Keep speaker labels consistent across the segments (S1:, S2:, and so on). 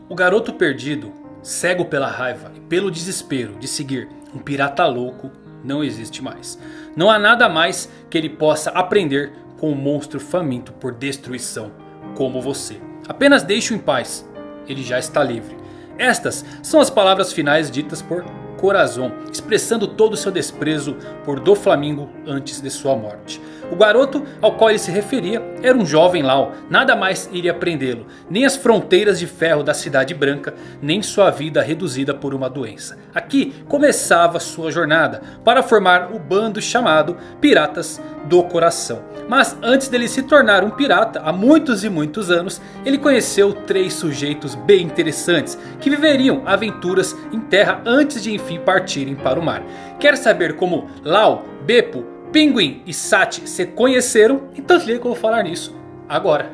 S1: O garoto perdido, cego pela raiva e pelo desespero de seguir um pirata louco, não existe mais. Não há nada mais que ele possa aprender com um monstro faminto por destruição como você. Apenas deixe-o em paz, ele já está livre. Estas são as palavras finais ditas por Corazon, expressando todo o seu desprezo por Doflamingo antes de sua morte. O garoto ao qual ele se referia era um jovem Lau. Nada mais iria prendê-lo, nem as fronteiras de ferro da Cidade Branca, nem sua vida reduzida por uma doença. Aqui começava sua jornada para formar o bando chamado Piratas do Coração. Mas antes dele se tornar um pirata, há muitos e muitos anos, ele conheceu 3 sujeitos bem interessantes que viveriam aventuras em terra antes de enfim partirem para o mar. Quer saber como Lau, Beppo, Pinguim e Sati se conheceram? Então se liga que eu vou falar nisso agora.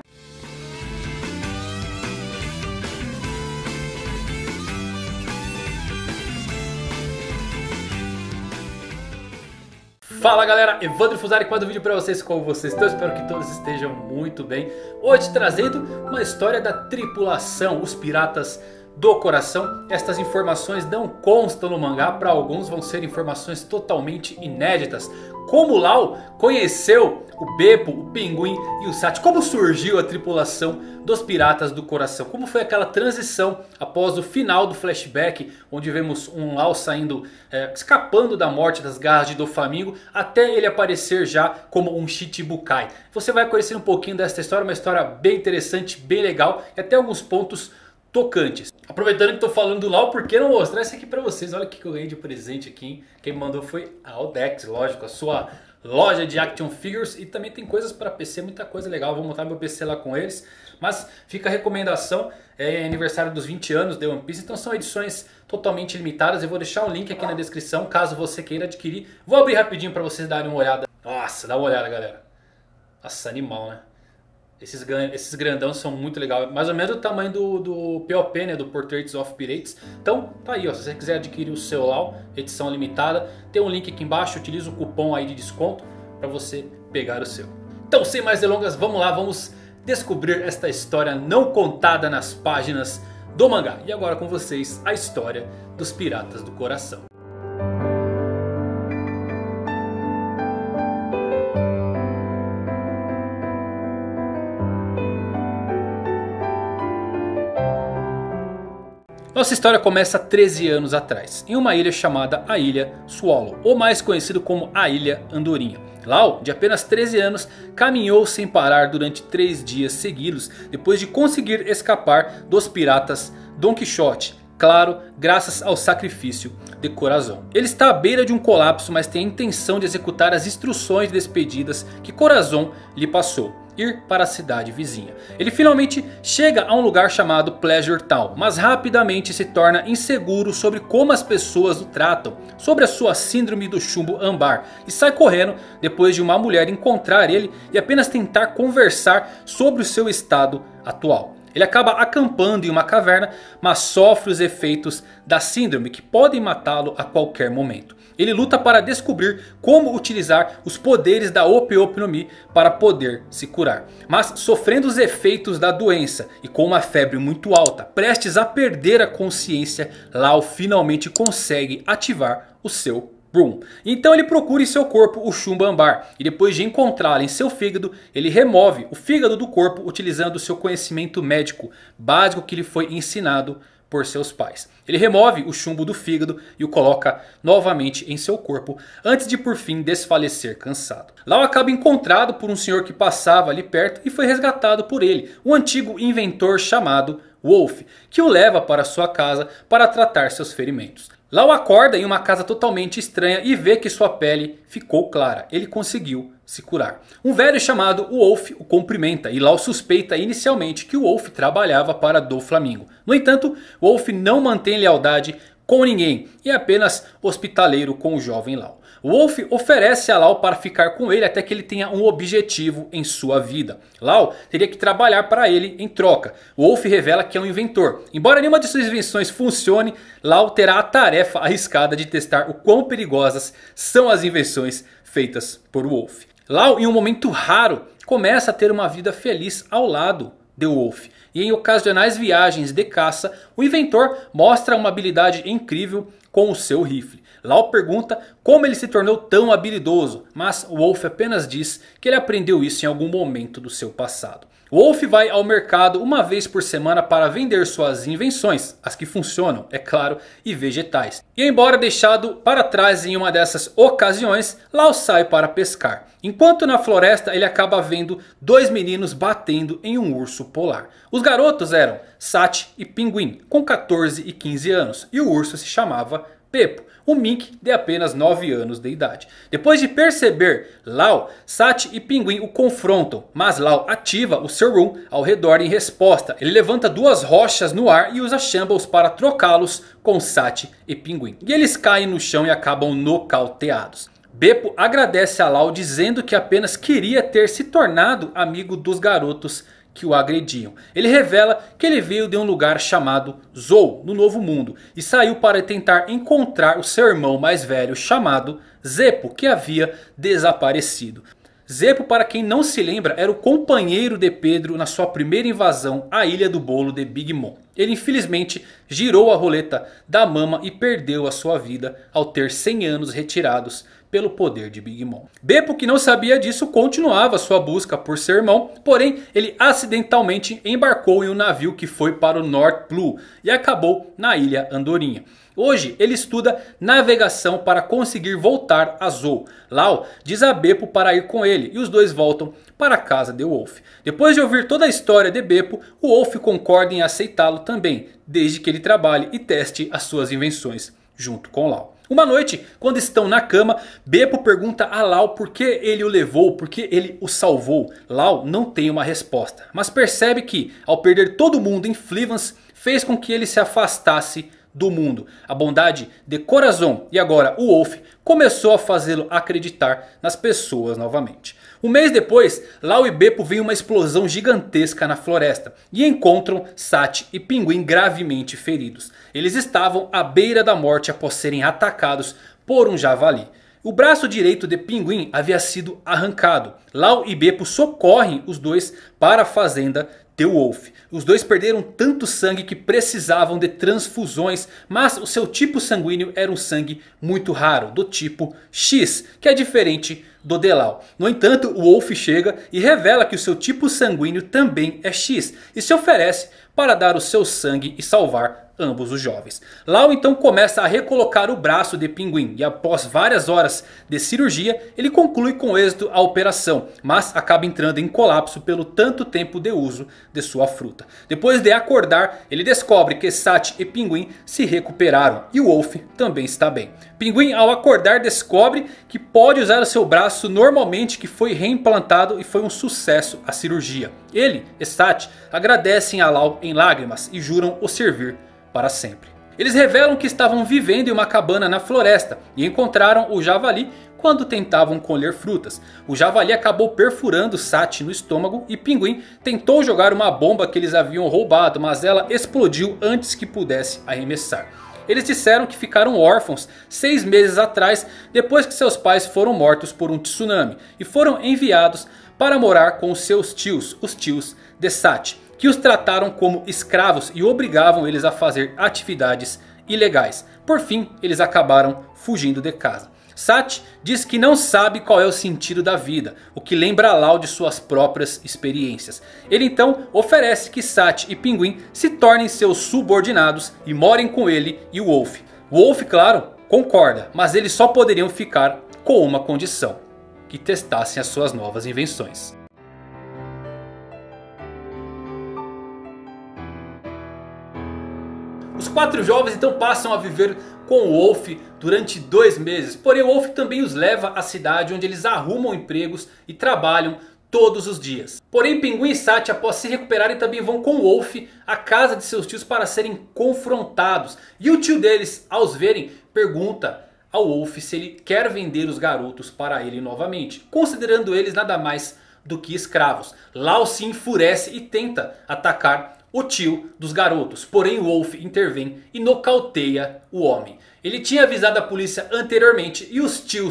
S1: Fala galera, Evandro Fusari com mais um vídeo pra vocês, como vocês estão? Espero que todos estejam muito bem. Hoje trazendo uma história da tripulação, os Piratas do Coração. Estas informações não constam no mangá, para alguns vão ser informações totalmente inéditas. Como Lau conheceu o Beppo, o Pinguim e o Sati. Como surgiu a tripulação dos Piratas do Coração. Como foi aquela transição após o final do flashback, onde vemos um Lau saindo, escapando da morte das garras de Doflamingo, até ele aparecer já como um Shichibukai. Você vai conhecer um pouquinho desta história, uma história bem interessante, bem legal e até alguns pontos tocantes. Aproveitando que estou falando do Lau, por que não mostrar isso aqui para vocês? Olha o que eu ganhei de presente aqui, hein? Quem me mandou foi a Aldex, lógico, a sua loja de action figures. E também tem coisas para PC, muita coisa legal. Vou montar meu PC lá com eles. Mas fica a recomendação, é aniversário dos 20 anos de One Piece. Então são edições totalmente limitadas. Eu vou deixar um link aqui na descrição, caso você queira adquirir. Vou abrir rapidinho para vocês darem uma olhada. Nossa, dá uma olhada galera. Nossa, animal, né? Esses grandão são muito legais. Mais ou menos o tamanho do POP, né? Do Portraits of Pirates. Então tá aí, ó. Se você quiser adquirir o seu Lau, edição limitada, tem um link aqui embaixo. Utiliza o cupom aí de desconto para você pegar o seu. Então sem mais delongas, vamos lá. Vamos descobrir esta história não contada nas páginas do mangá. E agora com vocês a história dos Piratas do Coração. Nossa história começa 13 anos atrás, em uma ilha chamada a Ilha Swallow, ou mais conhecido como a Ilha Andorinha. Lau, de apenas 13 anos, caminhou sem parar durante 3 dias seguidos, depois de conseguir escapar dos piratas Don Quixote. Claro, graças ao sacrifício de Corazon. Ele está à beira de um colapso, mas tem a intenção de executar as instruções despedidas que Corazon lhe passou. Ir para a cidade vizinha. Ele finalmente chega a um lugar chamado Pleasure Town, mas rapidamente se torna inseguro sobre como as pessoas o tratam, sobre a sua síndrome do chumbo âmbar, e sai correndo depois de uma mulher encontrar ele e apenas tentar conversar sobre o seu estado atual. Ele acaba acampando em uma caverna, mas sofre os efeitos da síndrome que podem matá-lo a qualquer momento. Ele luta para descobrir como utilizar os poderes da Ope Ope no Mi para poder se curar. Mas sofrendo os efeitos da doença e com uma febre muito alta, prestes a perder a consciência, Lau finalmente consegue ativar o seu Broom. Então ele procura em seu corpo o chumbo âmbar. E depois de encontrá-lo em seu fígado, ele remove o fígado do corpo utilizando o seu conhecimento médico básico que lhe foi ensinado por seus pais. Ele remove o chumbo do fígado e o coloca novamente em seu corpo, antes de por fim desfalecer cansado. Lau acaba encontrado por um senhor que passava ali perto e foi resgatado por ele, um antigo inventor chamado Wolf, que o leva para sua casa para tratar seus ferimentos. Lau acorda em uma casa totalmente estranha e vê que sua pele ficou clara. Ele conseguiu se curar. Um velho chamado Wolf o cumprimenta e Lau suspeita inicialmente que o Wolf trabalhava para Doflamingo. No entanto, Wolf não mantém lealdade com ninguém e é apenas hospitaleiro com o jovem Lau. Wolf oferece a Lau para ficar com ele até que ele tenha um objetivo em sua vida. Lau teria que trabalhar para ele em troca. Wolf revela que é um inventor. Embora nenhuma de suas invenções funcione, Lau terá a tarefa arriscada de testar o quão perigosas são as invenções feitas por Wolf. Lau, em um momento raro, começa a ter uma vida feliz ao lado The Wolf. E em ocasionais viagens de caça, o inventor mostra uma habilidade incrível com o seu rifle. Lau pergunta como ele se tornou tão habilidoso, mas Wolf apenas diz que ele aprendeu isso em algum momento do seu passado. Wolf vai ao mercado uma vez por semana para vender suas invenções, as que funcionam, é claro, e vegetais. E embora deixado para trás em uma dessas ocasiões, Lau sai para pescar. Enquanto na floresta ele acaba vendo dois meninos batendo em um urso polar. Os garotos eram Sati e Pinguim, com 14 e 15 anos, e o urso se chamava Beppo, um mink de apenas 9 anos de idade. Depois de perceber Lau, Sati e Pinguim o confrontam, mas Lau ativa o seu Rune ao redor em resposta. Ele levanta duas rochas no ar e usa Shambles para trocá-los com Sati e Pinguim. E eles caem no chão e acabam nocauteados. Beppo agradece a Lau dizendo que apenas queria ter se tornado amigo dos garotos que o agrediam. Ele revela que ele veio de um lugar chamado Zou, no Novo Mundo, e saiu para tentar encontrar o seu irmão mais velho chamado Zeppo, que havia desaparecido. Zeppo, para quem não se lembra, era o companheiro de Pedro na sua primeira invasão à Ilha do Bolo de Big Mom. Ele infelizmente girou a roleta da mama e perdeu a sua vida ao ter 100 anos retirados pelo poder de Big Mom. Beppo, que não sabia disso, continuava sua busca por seu irmão, porém ele acidentalmente embarcou em um navio que foi para o North Blue e acabou na Ilha Andorinha. Hoje ele estuda navegação para conseguir voltar a Zou. Lau diz a Beppo para ir com ele e os dois voltam para a casa de Wolf. Depois de ouvir toda a história de Beppo, o Wolf concorda em aceitá-lo também, desde que ele trabalhe e teste as suas invenções junto com Lau. Uma noite, quando estão na cama, Beppo pergunta a Lau por que ele o levou, por que ele o salvou. Lau não tem uma resposta, mas percebe que ao perder todo mundo em Flivans, fez com que ele se afastasse do mundo. A bondade de Corazon e agora o Wolf começou a fazê-lo acreditar nas pessoas novamente. Um mês depois, Lau e Beppo veem uma explosão gigantesca na floresta e encontram Sati e Pinguim gravemente feridos. Eles estavam à beira da morte após serem atacados por um javali. O braço direito de Pinguim havia sido arrancado. Lau e Beppo socorrem os dois para a fazenda The Wolf. Os dois perderam tanto sangue que precisavam de transfusões, mas o seu tipo sanguíneo era um sangue muito raro, do tipo X, que é diferente do de Lau. No entanto, o Wolf chega e revela que o seu tipo sanguíneo também é X e se oferece para dar o seu sangue e salvar ambos os jovens. Lau então começa a recolocar o braço de Pinguim e após várias horas de cirurgia ele conclui com êxito a operação, mas acaba entrando em colapso pelo tanto tempo de uso de sua fruta. Depois de acordar, ele descobre que Sati e Pinguim se recuperaram e o Wolf também está bem. Pinguim, ao acordar, descobre que pode usar o seu braço normalmente, que foi reimplantado e foi um sucesso a cirurgia. Ele e Sati agradecem a Lau em lágrimas e juram o servir para sempre. Eles revelam que estavam vivendo em uma cabana na floresta e encontraram o javali quando tentavam colher frutas. O javali acabou perfurando Sati no estômago e Pinguim tentou jogar uma bomba que eles haviam roubado, mas ela explodiu antes que pudesse arremessar. Eles disseram que ficaram órfãos 6 meses atrás, depois que seus pais foram mortos por um tsunami, e foram enviados para morar com os seus tios, os tios de Sati, que os trataram como escravos e obrigavam eles a fazer atividades ilegais. Por fim, eles acabaram fugindo de casa. Sati diz que não sabe qual é o sentido da vida, o que lembra Lau de suas próprias experiências. Ele então oferece que Sati e Pinguim se tornem seus subordinados e morem com ele e o Wolf. O Wolf, claro, concorda, mas eles só poderiam ficar com uma condição: que testassem as suas novas invenções. Os 4 jovens então passam a viver com o Wolf durante 2 meses. Porém o Wolf também os leva à cidade, onde eles arrumam empregos e trabalham todos os dias. Porém Pinguim e Sati, após se recuperarem, também vão com o Wolf à casa de seus tios para serem confrontados. E o tio deles, aos verem, pergunta ao Wolf se ele quer vender os garotos para ele novamente, considerando eles nada mais do que escravos. Lau se enfurece e tenta atacar o tio dos garotos, porém o Wolf intervém e nocauteia o homem. Ele tinha avisado a polícia anteriormente e os tios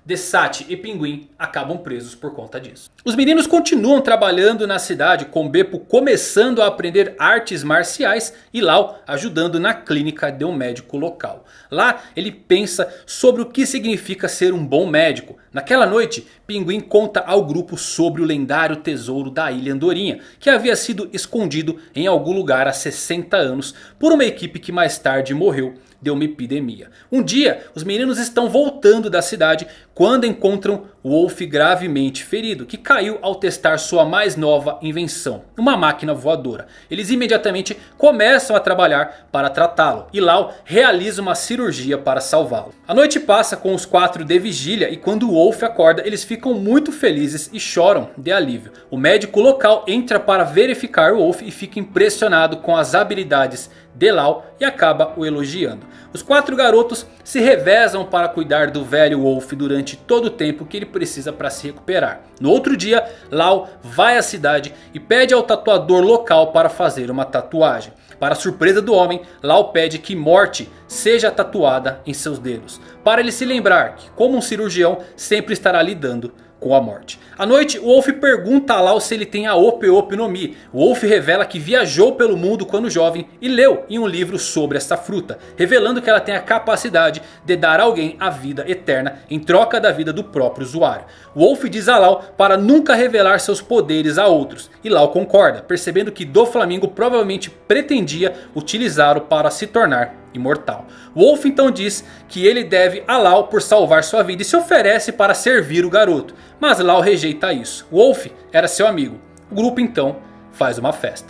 S1: Desat e Pinguim acabam presos por conta disso. Os meninos continuam trabalhando na cidade, com Beppo começando a aprender artes marciais e Lau ajudando na clínica de um médico local. Lá ele pensa sobre o que significa ser um bom médico. Naquela noite, Pinguim conta ao grupo sobre o lendário tesouro da Ilha Andorinha, que havia sido escondido em algum lugar há 60 anos por uma equipe que mais tarde morreu de uma epidemia. Um dia, os meninos estão voltando da cidade quando encontram Wolf gravemente ferido, que caiu ao testar sua mais nova invenção, uma máquina voadora. Eles imediatamente começam a trabalhar para tratá-lo e Lau realiza uma cirurgia para salvá-lo. A noite passa com os 4 de vigília e quando Wolf acorda, eles ficam muito felizes e choram de alívio. O médico local entra para verificar o Wolf e fica impressionado com as habilidades de Lau e acaba o elogiando. Os 4 garotos se revezam para cuidar do velho Wolf durante todo o tempo que ele precisa para se recuperar. No outro dia, Lau vai à cidade e pede ao tatuador local para fazer uma tatuagem. Para surpresa do homem, Lau pede que morte seja tatuada em seus dedos, para ele se lembrar que, como um cirurgião, sempre estará lidando com a morte. À noite, Wolf pergunta a Lau se ele tem a Ope Ope no Mi. Wolf revela que viajou pelo mundo quando jovem e leu em um livro sobre essa fruta, revelando que ela tem a capacidade de dar a alguém a vida eterna em troca da vida do próprio usuário. Wolf diz a Lau para nunca revelar seus poderes a outros, e Lau concorda, percebendo que Doflamingo provavelmente pretendia utilizá-lo para se tornar imortal. Wolf então diz que ele deve a Lau por salvar sua vida e se oferece para servir o garoto. Mas Lau rejeita isso. Wolf era seu amigo. O grupo então faz uma festa.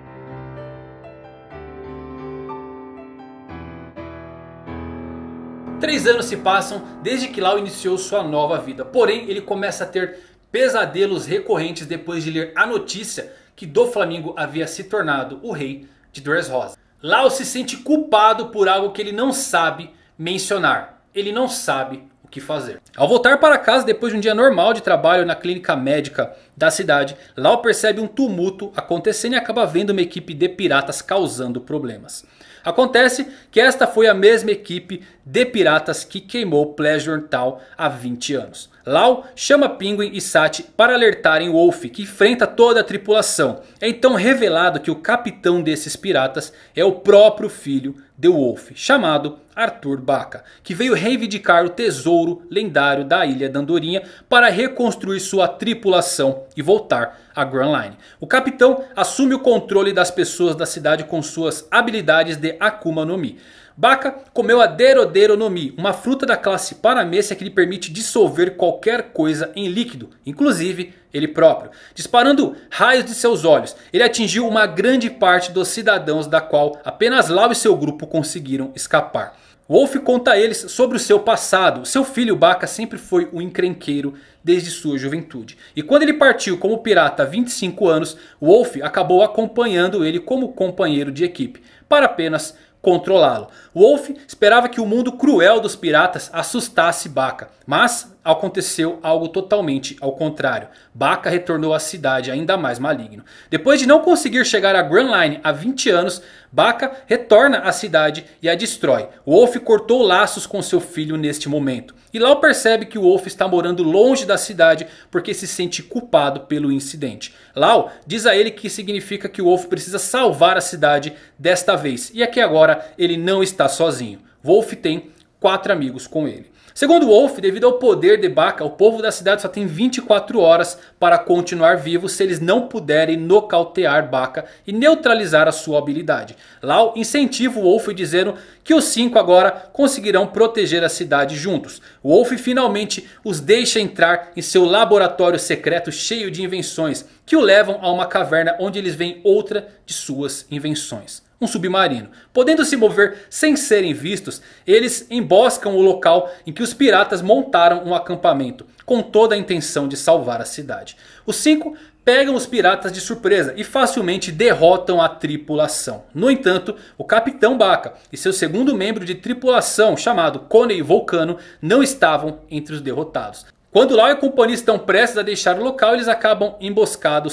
S1: Três anos se passam desde que Lau iniciou sua nova vida. Porém, ele começa a ter pesadelos recorrentes depois de ler a notícia que Doflamingo havia se tornado o rei de Dressrosa. Lau se sente culpado por algo que ele não sabe mencionar. Ele não sabe o que fazer. Ao voltar para casa depois de um dia normal de trabalho na clínica médica da cidade, Lau percebe um tumulto acontecendo e acaba vendo uma equipe de piratas causando problemas. Acontece que esta foi a mesma equipe de piratas que queimou Pleasure Town há 20 anos. Lau chama Pinguim e Sati para alertarem Wolf, que enfrenta toda a tripulação. É então revelado que o capitão desses piratas é o próprio filho de Wolf, chamado Arthur Bacca, que veio reivindicar o tesouro lendário da Ilha da Andorinha para reconstruir sua tripulação e voltar a Grand Line. O capitão assume o controle das pessoas da cidade com suas habilidades de Akuma no Mi. Bacca comeu a Derodero no Mi, uma fruta da classe Paramecia que lhe permite dissolver qualquer coisa em líquido, inclusive ele próprio. Disparando raios de seus olhos, ele atingiu uma grande parte dos cidadãos, da qual apenas Lau e seu grupo conseguiram escapar. Wolf conta a eles sobre o seu passado. Seu filho Bacca sempre foi um encrenqueiro desde sua juventude. E quando ele partiu como pirata há 25 anos, Wolf acabou acompanhando ele como companheiro de equipe, para apenas controlá-lo. Wolf esperava que o mundo cruel dos piratas assustasse Bacca, mas aconteceu algo totalmente ao contrário. Bacca retornou à cidade ainda mais maligno. Depois de não conseguir chegar a Grand Line há 20 anos, Bacca retorna à cidade e a destrói. Wolf cortou laços com seu filho neste momento. E Lau percebe que Wolf está morando longe da cidade porque se sente culpado pelo incidente. Lau diz a ele que significa que Wolf precisa salvar a cidade desta vez. E é que agora ele não está sozinho. Wolf tem 4 amigos com ele. Segundo Wolf, devido ao poder de Bacca, o povo da cidade só tem 24 horas para continuar vivo se eles não puderem nocautear Bacca e neutralizar a sua habilidade. Lau incentiva o Wolf dizendo que os 5 agora conseguirão proteger a cidade juntos. Wolf finalmente os deixa entrar em seu laboratório secreto cheio de invenções que o levam a uma caverna onde eles veem outra de suas invenções. Um submarino. Podendo se mover sem serem vistos, eles emboscam o local em que os piratas montaram um acampamento, com toda a intenção de salvar a cidade. Os 5 pegam os piratas de surpresa e facilmente derrotam a tripulação. No entanto, o capitão Bacca e seu segundo membro de tripulação, chamado Coney Vulcano, não estavam entre os derrotados. Quando Lau e a companhia estão prestes a deixar o local, eles acabam emboscados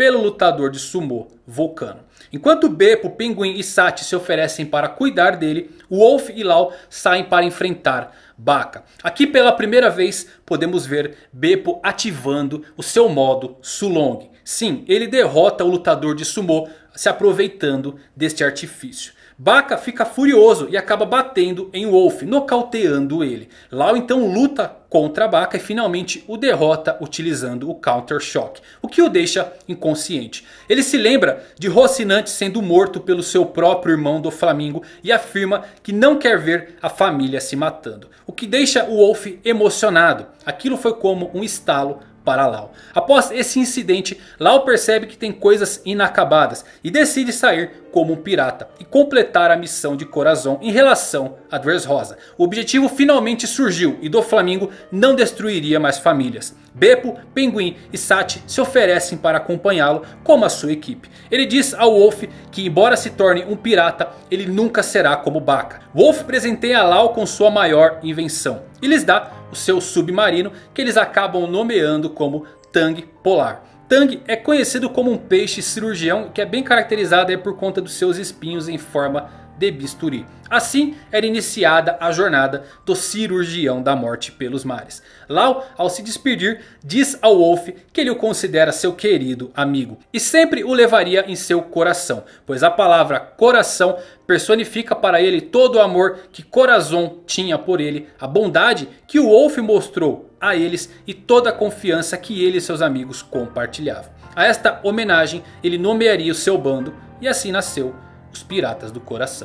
S1: pelo lutador de sumô Vulcano. Enquanto Beppo, Pinguim e Sati se oferecem para cuidar dele, Wolf e Law saem para enfrentar Baka. Aqui pela primeira vez podemos ver Beppo ativando o seu modo Sulong. Sim, ele derrota o lutador de sumô se aproveitando deste artifício. Baka fica furioso e acaba batendo em Wolf, nocauteando ele. Law então luta contra Baka e finalmente o derrota utilizando o Counter Shock, o que o deixa inconsciente. Ele se lembra de Rocinante sendo morto pelo seu próprio irmão do Flamingo e afirma que não quer ver a família se matando, o que deixa o Wolf emocionado. Aquilo foi como um estalo para Law. Após esse incidente, Law percebe que tem coisas inacabadas e decide sair como um pirata e completar a missão de Corazon em relação a Dressrosa. O objetivo finalmente surgiu e Doflamingo não destruiria mais famílias. Beppo, Pinguim e Sati se oferecem para acompanhá-lo como a sua equipe. Ele diz ao Wolf que embora se torne um pirata, ele nunca será como Baka. Wolf presenteia Law com sua maior invenção e lhes dá o seu submarino, que eles acabam nomeando como Tang Polar. Tang é conhecido como um peixe cirurgião que é bem caracterizado por conta dos seus espinhos em forma de bisturi. Assim era iniciada a jornada do cirurgião da morte pelos mares. Law, ao se despedir, diz ao Wolf que ele o considera seu querido amigo e sempre o levaria em seu coração, pois a palavra coração personifica para ele todo o amor que Corazon tinha por ele, a bondade que o Wolf mostrou a eles e toda a confiança que ele e seus amigos compartilhavam. A esta homenagem ele nomearia o seu bando e assim nasceu os Piratas do Coração.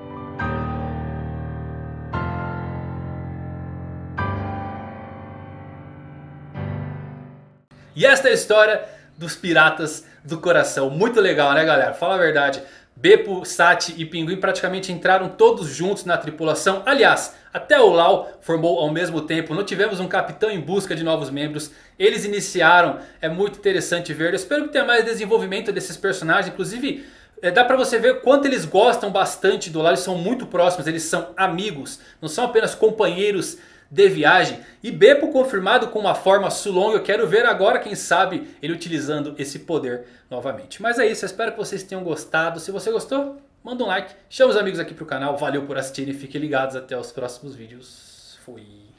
S1: E esta é a história dos Piratas do Coração. Muito legal, né, galera? Fala a verdade. Beppo, Sati e Pinguim praticamente entraram todos juntos na tripulação. Aliás, até o Law formou ao mesmo tempo. Não tivemos um capitão em busca de novos membros. Eles iniciaram. É muito interessante ver. Eu espero que tenha mais desenvolvimento desses personagens. Inclusive, dá pra você ver quanto eles gostam bastante do Law. Eles são muito próximos. Eles são amigos. Não são apenas companheiros de viagem. E Beppo confirmado com uma forma Sulong. Eu quero ver agora, quem sabe, ele utilizando esse poder novamente. Mas é isso, eu espero que vocês tenham gostado. Se você gostou, manda um like, chama os amigos aqui pro canal. Valeu por assistir e fiquem ligados até os próximos vídeos. Fui.